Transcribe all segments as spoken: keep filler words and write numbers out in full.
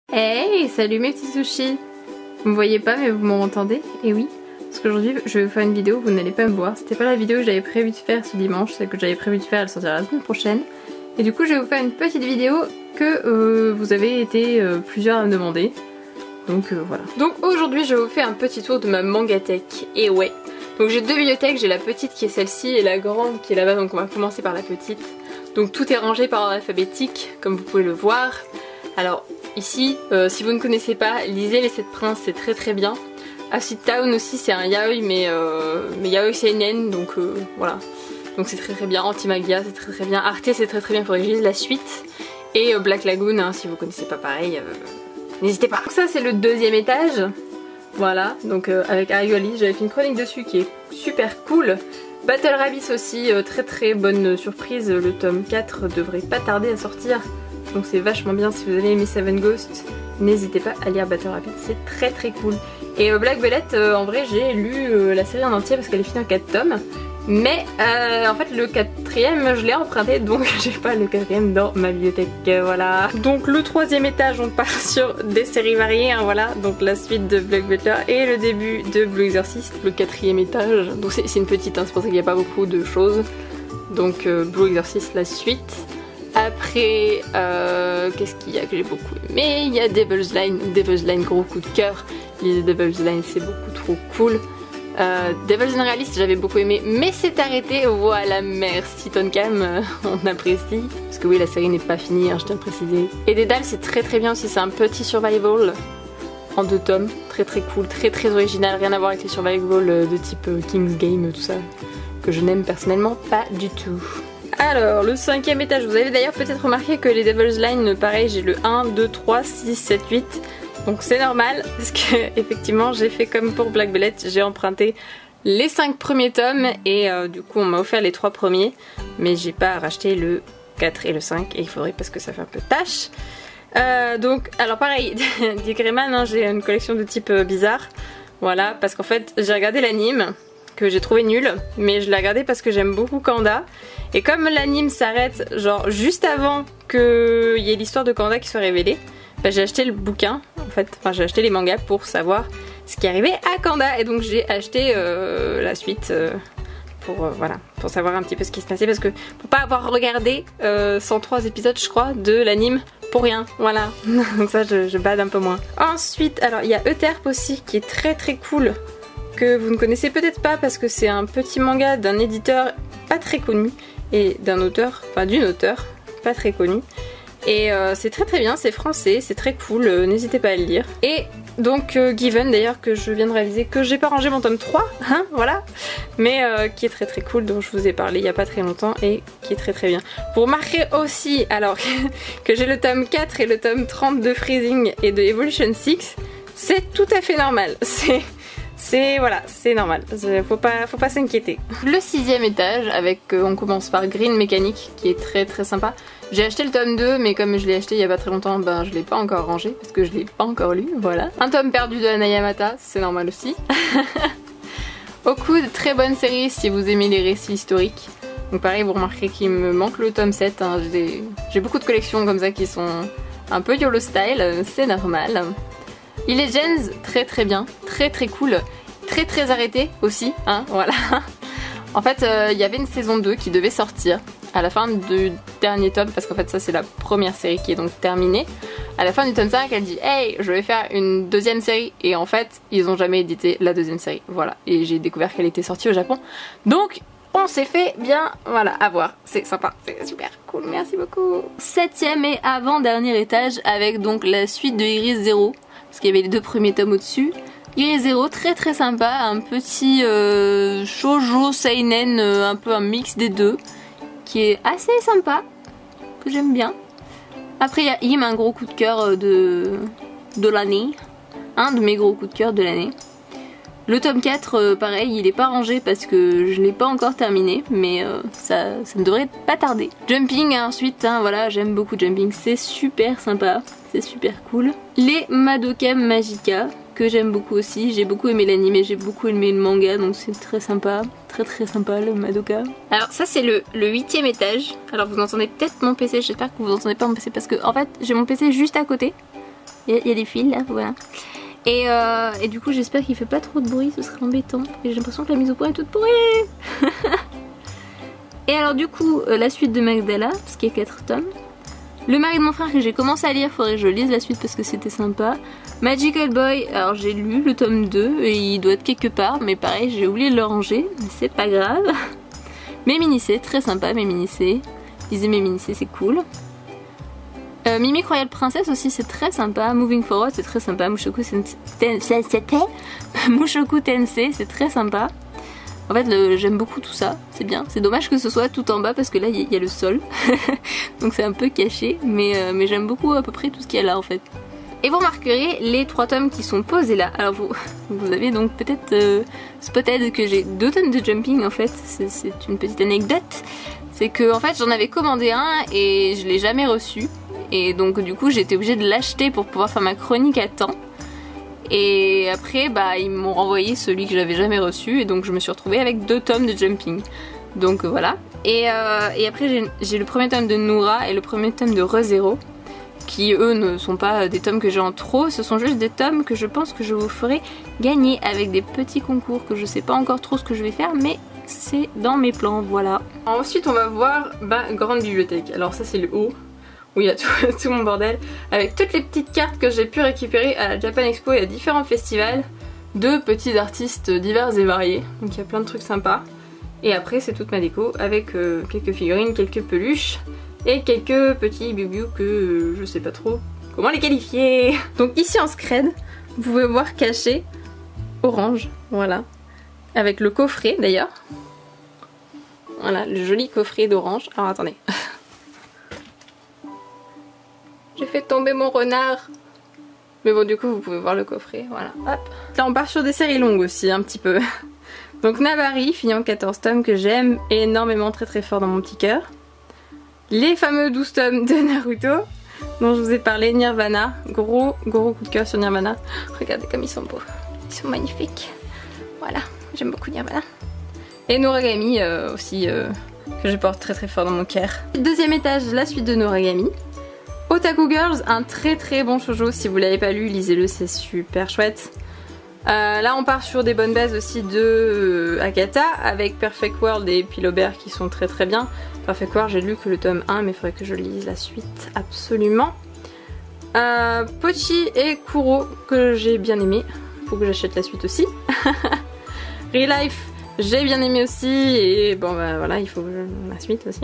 Hey, salut mes petits sushis. Vous me voyez pas mais vous m'entendez? Et oui, parce qu'aujourd'hui je vais vous faire une vidéo, vous n'allez pas me voir. C'était pas la vidéo que j'avais prévu de faire ce dimanche, celle que j'avais prévu de faire, elle sortira la semaine prochaine. Et du coup je vais vous faire une petite vidéo que euh, vous avez été euh, plusieurs à me demander. Donc euh, voilà. Donc aujourd'hui je vais vous faire un petit tour de ma mangathèque. Et ouais. Donc j'ai deux bibliothèques, j'ai la petite qui est celle-ci et la grande qui est là-bas, donc on va commencer par la petite. Donc tout est rangé par ordre alphabétique, comme vous pouvez le voir. Alors ici, euh, si vous ne connaissez pas, lisez Les sept princes, c'est très très bien. Acid Town aussi c'est un yaoi, mais, euh, mais yaoi seinen, donc euh, voilà. Donc c'est très très bien. Antimagia c'est très très bien. Arte c'est très très bien, il faudrait que je lise la suite. Et euh, Black Lagoon, hein, si vous connaissez pas pareil, euh, n'hésitez pas. Donc ça c'est le deuxième étage. Voilà, donc euh, avec Arioli, j'avais fait une chronique dessus qui est super cool. Battle Rabbit aussi, euh, très très bonne surprise, le tome quatre devrait pas tarder à sortir. Donc c'est vachement bien, si vous avez aimé Seven Ghosts, n'hésitez pas à lire Battle Rabbit, c'est très très cool. Et euh, Black Velvet, euh, en vrai j'ai lu euh, la série en entier parce qu'elle est finie en quatre tomes. Mais euh, en fait le quatrième je l'ai emprunté, donc j'ai pas le quatrième dans ma bibliothèque, euh, voilà. Donc le troisième étage on part sur des séries variées, hein, voilà. Donc la suite de Black Butler et le début de Blue Exorcist, le quatrième étage. Donc c'est une petite, hein, c'est pour ça qu'il n'y a pas beaucoup de choses. Donc euh, Blue Exorcist la suite. Après, euh, qu'est-ce qu'il y a que j'ai beaucoup aimé? Il y a Devil's Line, Devil's Line gros coup de cœur. Lisez Devil's Line, c'est beaucoup trop cool. Euh, Devil's Realist j'avais beaucoup aimé, mais c'est arrêté, voilà, merci Tonkam, euh, on apprécie. Parce que oui, la série n'est pas finie, hein, je tiens à le préciser. Et Dédale c'est très très bien aussi, c'est un petit survival en deux tomes, très très cool, très très original, rien à voir avec les survival de type euh, King's Game, tout ça, que je n'aime personnellement pas du tout. Alors, le cinquième étage, vous avez d'ailleurs peut-être remarqué que les Devil's Line, pareil, j'ai le un, deux, trois, six, sept, huit. Donc c'est normal, parce que effectivement j'ai fait comme pour Black Velvet, j'ai emprunté les cinq premiers tomes et euh, du coup on m'a offert les trois premiers. Mais j'ai pas racheté le quatre et le cinq et il faudrait parce que ça fait un peu tâche. Euh, donc, alors pareil, Dick Grayman, hein, j'ai une collection de type euh, bizarre. Voilà, parce qu'en fait j'ai regardé l'anime, que j'ai trouvé nul, mais je l'ai regardé parce que j'aime beaucoup Kanda. Et comme l'anime s'arrête genre juste avant qu'il y ait l'histoire de Kanda qui soit révélée, bah, j'ai acheté le bouquin, en fait, enfin j'ai acheté les mangas pour savoir ce qui arrivait à Kanda. Et donc j'ai acheté euh, la suite euh, pour, euh, voilà, pour savoir un petit peu ce qui se passait. Parce que pour pas avoir regardé euh, cent trois épisodes je crois de l'anime pour rien, voilà. Donc ça je, je bade un peu moins. Ensuite, alors il y a Euterpe aussi qui est très très cool, que vous ne connaissez peut-être pas parce que c'est un petit manga d'un éditeur pas très connu et d'un auteur, enfin d'une auteure pas très connue. Et euh, c'est très très bien, c'est français, c'est très cool, euh, n'hésitez pas à le lire. Et donc euh, Given d'ailleurs que je viens de réaliser, que j'ai pas rangé mon tome trois, hein, voilà. Mais euh, qui est très très cool, dont je vous ai parlé il y a pas très longtemps et qui est très très bien. Vous remarquerez aussi, alors que j'ai le tome quatre et le tome trente de Freezing et de Evolution six, c'est tout à fait normal, c'est... C'est voilà, c'est normal, faut pas, faut pas s'inquiéter. Le sixième étage, avec euh, on commence par Green Mechanic, qui est très très sympa. J'ai acheté le tome deux, mais comme je l'ai acheté il y a pas très longtemps, ben je l'ai pas encore rangé, parce que je l'ai pas encore lu, voilà. Un tome perdu de Hana Yamata, c'est normal aussi. Okud, très bonne série si vous aimez les récits historiques. Donc pareil, vous remarquerez qu'il me manque le tome sept, hein. J'ai beaucoup de collections comme ça qui sont un peu YOLO style, c'est normal. E-Legends, très très bien, très très cool, très très arrêté aussi, hein, voilà. En fait, il euh, y avait une saison deux qui devait sortir à la fin du dernier tome, parce qu'en fait ça c'est la première série qui est donc terminée. À la fin du tome cinq, elle dit « Hey, je vais faire une deuxième série » et en fait, ils ont jamais édité la deuxième série, voilà. Et j'ai découvert qu'elle était sortie au Japon, donc on s'est fait bien, voilà, à voir. C'est sympa, c'est super cool, merci beaucoup. Septième et avant-dernier étage, avec donc la suite de Iris Zero. Parce qu'il y avait les deux premiers tomes au-dessus. Iris Zero, très très sympa, un petit euh, shoujo seinen, euh, un peu un mix des deux, qui est assez sympa, que j'aime bien. Après il y a Im, un gros coup de cœur de, de l'année, un de mes gros coups de cœur de l'année. Le tome quatre, euh, pareil, il est pas rangé parce que je l'ai pas encore terminé, mais euh, ça, ça ne devrait pas tarder. Jumping ensuite, hein, voilà, j'aime beaucoup Jumping, c'est super sympa, c'est super cool. Les Madoka Magica, que j'aime beaucoup aussi, j'ai beaucoup aimé l'anime, j'ai beaucoup aimé le manga, donc c'est très sympa, très très sympa le Madoka. Alors ça c'est le, le huitième étage, alors vous entendez peut-être mon P C, j'espère que vous entendez pas mon P C parce que en fait j'ai mon P C juste à côté. Il y, y a des fils là, voilà. Et, euh, et du coup j'espère qu'il fait pas trop de bruit, ce serait embêtant. Et j'ai l'impression que la mise au point est toute pourrie. Et alors du coup euh, la suite de Magdala, parce qu'il y a quatre tomes. Le mari de mon frère que j'ai commencé à lire, faudrait que je lise la suite parce que c'était sympa. Magical Boy, alors j'ai lu le tome deux et il doit être quelque part, mais pareil j'ai oublié de le ranger, mais c'est pas grave. Mes mini-C, très sympa mes mini-C. Lisez mes mini-C, c'est cool. Euh, Mimic Royal Princess aussi c'est très sympa. Moving Forward c'est très sympa. Mushoku Tensei c'est très sympa. En fait j'aime beaucoup tout ça, c'est bien. C'est dommage que ce soit tout en bas parce que là il y, y a le sol. Donc c'est un peu caché. Mais, euh, mais j'aime beaucoup à peu près tout ce qu'il y a là en fait. Et vous remarquerez les trois tomes qui sont posés là. Alors vous, vous avez donc peut-être euh, spotted que j'ai deux tomes de Jumping en fait. C'est une petite anecdote. C'est que en fait j'en avais commandé un et je l'ai jamais reçu. Et donc du coup j'étais obligée de l'acheter pour pouvoir faire ma chronique à temps. Et après bah ils m'ont renvoyé celui que j'avais jamais reçu. Et donc je me suis retrouvée avec deux tomes de Jumping. Donc voilà. Et, euh, et après j'ai le premier tome de Noura et le premier tome de ReZero. Qui eux ne sont pas des tomes que j'ai en trop. Ce sont juste des tomes que je pense que je vous ferai gagner avec des petits concours. Que je sais pas encore trop ce que je vais faire. Mais c'est dans mes plans, voilà. Ensuite on va voir ma grande bibliothèque. Alors ça c'est le haut. Où il y a tout, tout mon bordel, avec toutes les petites cartes que j'ai pu récupérer à la Japan Expo et à différents festivals de petits artistes divers et variés. Donc il y a plein de trucs sympas. Et après c'est toute ma déco avec euh, quelques figurines, quelques peluches et quelques petits bibiou que euh, je sais pas trop comment les qualifier. Donc ici en scred, vous pouvez voir caché Orange, voilà. Avec le coffret d'ailleurs. Voilà, le joli coffret d'Orange. Alors attendez. J'ai fait tomber mon renard. Mais bon du coup vous pouvez voir le coffret, voilà. Hop. Là on part sur des séries longues aussi un petit peu. Donc Nabari, fini en quatorze tomes que j'aime énormément, très très fort dans mon petit cœur. Les fameux douze tomes de Naruto dont je vous ai parlé, Nirvana. Gros gros coup de cœur sur Nirvana. Regardez comme ils sont beaux. Ils sont magnifiques. Voilà, j'aime beaucoup Nirvana. Et Noragami euh, aussi euh, que je porte très très fort dans mon cœur. Deuxième étage, la suite de Noragami. Otaku Girls, un très très bon shoujo, si vous l'avez pas lu, lisez-le, c'est super chouette. Euh, là on part sur des bonnes bases aussi de euh, Akata, avec Perfect World et Pilobert qui sont très très bien. Perfect World j'ai lu que le tome un, mais il faudrait que je lise la suite, absolument. Euh, Pochi et Kuro, que j'ai bien aimé, faut que j'achète la suite aussi. Real Life, j'ai bien aimé aussi, et bon bah voilà, il faut que je... la suite aussi.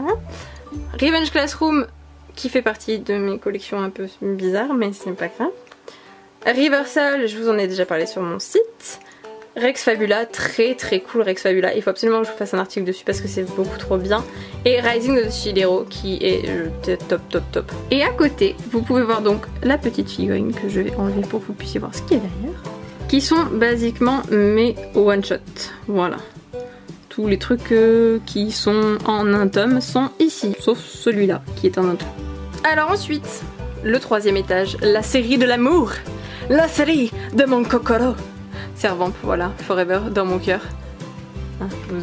Revenge Classroom, qui fait partie de mes collections un peu bizarres, mais c'est pas grave. Reversal, je vous en ai déjà parlé sur mon site. Rex Fabula, très très cool Rex Fabula. Il faut absolument que je vous fasse un article dessus parce que c'est beaucoup trop bien. Et Rising of the Shield Hero qui est euh, top top top. Et à côté, vous pouvez voir donc la petite figurine que je vais enlever pour que vous puissiez voir ce qu'il y a derrière. Qui sont basiquement mes one shot. Voilà. Tous les trucs euh, qui sont en un tome sont ici. Sauf celui-là qui est en un tome. Alors ensuite, le troisième étage, la série de l'amour, la série de mon kokoro. Servamp, voilà, forever dans mon cœur. Ah,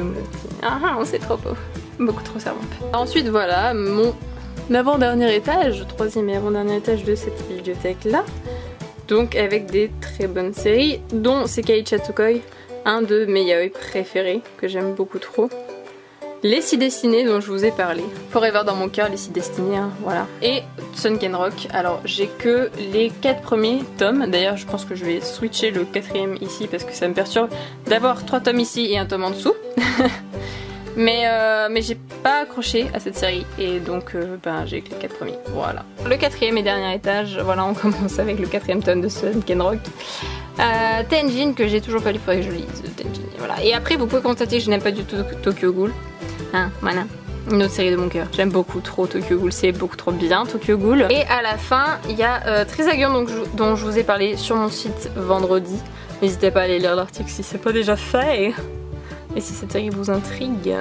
ah, on sait trop beau, beaucoup trop Servamp. Ensuite voilà, mon avant-dernier étage, troisième et avant-dernier étage de cette bibliothèque là. Donc avec des très bonnes séries, dont Sekai Chatsukoi, un de mes yaoi préférés, que j'aime beaucoup trop. Les six destinés dont je vous ai parlé. Forever dans mon cœur, les six destinés, hein, voilà. Et Sunken Rock. Alors j'ai que les quatre premiers tomes. D'ailleurs je pense que je vais switcher le quatrième ici parce que ça me perturbe d'avoir trois tomes ici et un tome en dessous. mais euh, mais j'ai pas accroché à cette série et donc euh, ben, j'ai que les quatre premiers. Voilà. Le quatrième et dernier étage, voilà, on commence avec le quatrième tome de Sunken Rock. Euh, Tenjin que j'ai toujours pas lu, il faudrait que je lise Tenjin. Voilà. Et après vous pouvez constater que je n'aime pas du tout Tokyo Ghoul. Hein, voilà, une autre série de mon cœur. J'aime beaucoup trop Tokyo Ghoul, c'est beaucoup trop bien Tokyo Ghoul. Et à la fin, il y a euh, Trisagion donc, dont je vous ai parlé sur mon site vendredi. N'hésitez pas à aller lire l'article si c'est pas déjà fait. Et si cette série vous intrigue.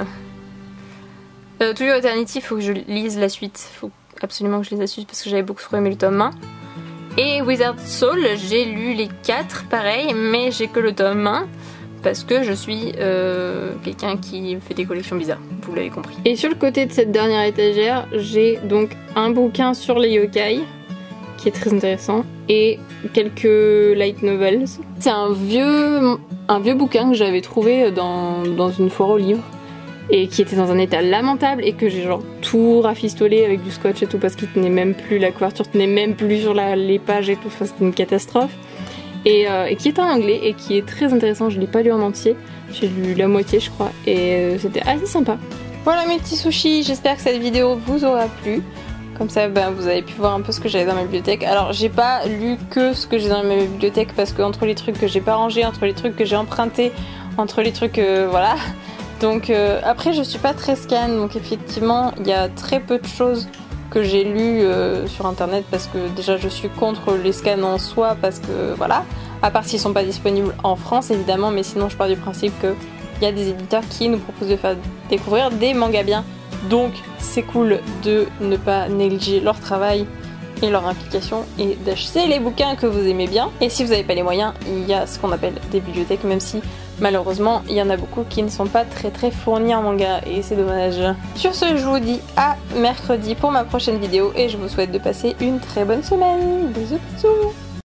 Euh, Toujours Eternity, il faut que je lise la suite. Il faut absolument que je lise la suite parce que j'avais beaucoup trop aimé le tome un. Et Wizard Soul, j'ai lu les quatre, pareil, mais j'ai que le tome un. Parce que je suis euh, quelqu'un qui fait des collections bizarres, vous l'avez compris. Et sur le côté de cette dernière étagère, j'ai donc un bouquin sur les yokai qui est très intéressant, et quelques light novels. C'est un vieux, un vieux bouquin que j'avais trouvé dans, dans une foire aux livres et qui était dans un état lamentable et que j'ai genre tout rafistolé avec du scotch et tout parce qu'il tenait même plus, la couverture tenait même plus sur la, les pages et tout, enfin c'était une catastrophe. Et, euh, et qui est en anglais et qui est très intéressant, je l'ai pas lu en entier, j'ai lu la moitié je crois et euh, c'était assez sympa. Voilà mes petits sushis, j'espère que cette vidéo vous aura plu. Comme ça ben, vous avez pu voir un peu ce que j'avais dans ma bibliothèque. Alors j'ai pas lu que ce que j'ai dans ma bibliothèque parce que entre les trucs que j'ai pas rangés, entre les trucs que j'ai empruntés, entre les trucs euh, voilà. Donc euh, après je suis pas très scan, donc effectivement il y a très peu de choses que j'ai lues euh, sur internet parce que déjà je suis contre les scans en soi parce que voilà, à part s'ils sont pas disponibles en France évidemment, mais sinon je pars du principe que il y a des éditeurs qui nous proposent de faire découvrir des mangas bien, donc c'est cool de ne pas négliger leur travail et leur implication et d'acheter les bouquins que vous aimez bien. Et si vous n'avez pas les moyens, il y a ce qu'on appelle des bibliothèques, même si malheureusement il y en a beaucoup qui ne sont pas très très fournis en manga et c'est dommage. Sur ce, je vous dis à mercredi pour ma prochaine vidéo et je vous souhaite de passer une très bonne semaine. Bisous bisous.